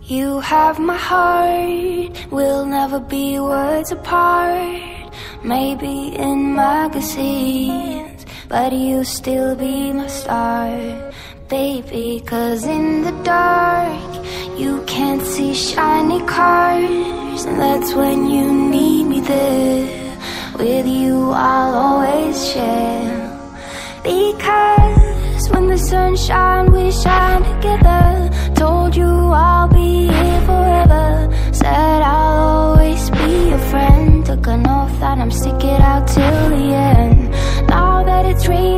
You have my heart, we'll never be words apart. Maybe in magazines, but you'll still be my star, baby. 'Cause in the dark, you can't see shiny cars, and that's when you need me there. With you I'll always share, because when the sun shines we shine together. Told you I'll be here forever, said I'll always be your friend. Took an oath that I'm stick it out till the end. Now that it's real,